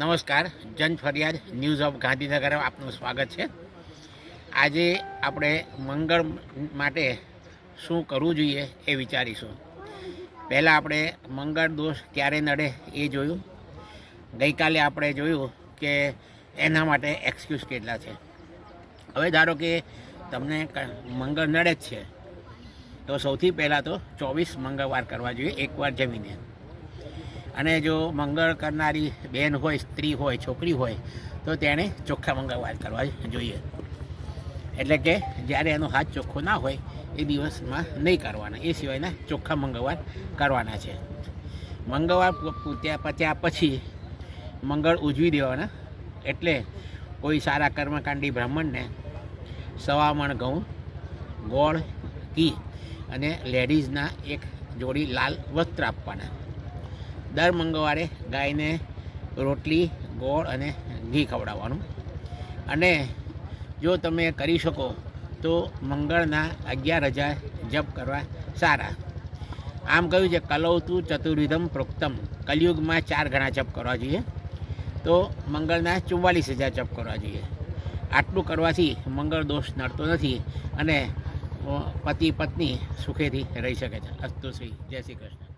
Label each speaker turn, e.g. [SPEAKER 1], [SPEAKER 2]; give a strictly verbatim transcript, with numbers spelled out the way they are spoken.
[SPEAKER 1] નમસ્કાર, જન ફરિયાદ ન્યૂઝ ઓફ ગાંધીનગર આપનું સ્વાગત છે। આજે આપણે મંગળ માટે શું કરવું જોઈએ એ વિચારીશું। પહેલાં આપણે મંગળ દોષ ક્યારે નડે એ જોયું। ગઈકાલે આપણે જોયું કે એના માટે એક્સક્યુઝ કેટલા છે। હવે ધારો કે તમને મંગળ નડે જ છે તો સૌથી પહેલાં તો ચોવીસ મંગળવાર કરવા જોઈએ એકવાર જમીને। અને જો મંગળ કરનારી બહેન હોય, સ્ત્રી હોય, છોકરી હોય તો તેણે ચોખ્ખા મંગળવાર કરવા જોઈએ। એટલે કે જ્યારે એનો હાથ ચોખ્ખો ના હોય એ દિવસમાં નહીં કરવાના, એ સિવાયના ચોખ્ખા મંગળવાર કરવાના છે। મંગળવાર પૂત્યા પત્યા પછી મંગળ ઉજવી દેવાના। એટલે કોઈ સારા કર્મકાંડી બ્રાહ્મણને સવા મણ ઘઉં, ગોળ, ઘી અને લેડીઝના એક જોડી લાલ વસ્ત્ર આપવાના। દર મંગળવારે ગાયને રોટલી, ગોળ અને ઘી ખવડાવવાનું। અને જો તમે કરી શકો તો મંગળના અગિયાર હજાર જપ કરવા સારા। આમ કહ્યું છે કલૌતુ ચતુર્વિધમ પ્રોક્તમ, કલયુગમાં ચાર ગણા જપ કરવા જોઈએ, તો મંગળના ચુમ્માલીસ હજાર જપ કરવા જોઈએ। આટલું કરવાથી મંગળ દોષ નડતો નથી અને પતિ પત્ની સુખેથી રહી શકે છે। અસ્તુ શ્રી, જય શ્રી કૃષ્ણ।